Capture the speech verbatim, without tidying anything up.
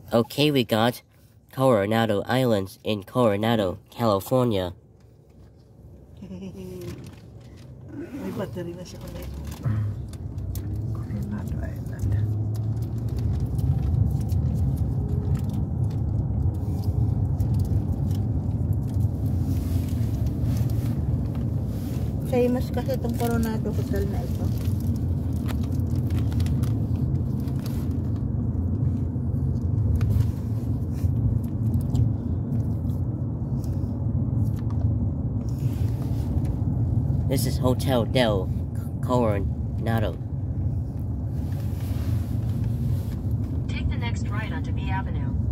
Okay, we got Coronado Islands in Coronado, California. May battery na siya ulit. Coronado Island. Famous kasi itong Coronado Hotel na ito. This is Hotel del Coronado. Take the next right onto B Avenue.